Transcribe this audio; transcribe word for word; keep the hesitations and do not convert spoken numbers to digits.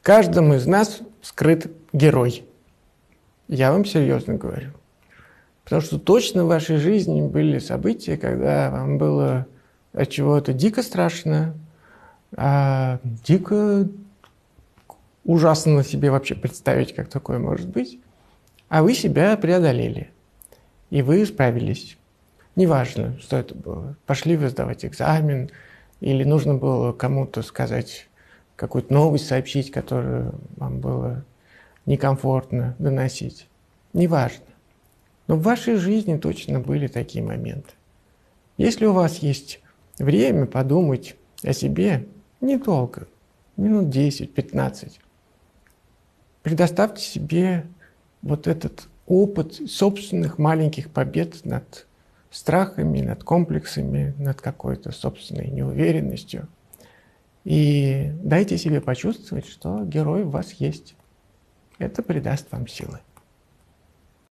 каждом из нас скрыт герой. Я вам серьезно говорю. Потому что точно в вашей жизни были события, когда вам было от чего-то дико страшно, а дико ужасно себе вообще представить, как такое может быть. А вы себя преодолели. И вы справились. Неважно, что это было. Пошли вы сдавать экзамен, или нужно было кому-то сказать, какую-то новость сообщить, которую вам было некомфортно доносить. Неважно. Но в вашей жизни точно были такие моменты. Если у вас есть время подумать о себе, недолго, минут десять-пятнадцать, предоставьте себе вот этот опыт собственных маленьких побед над страхами, над комплексами, над какой-то собственной неуверенностью. И дайте себе почувствовать, что герой в вас есть. Это придаст вам силы.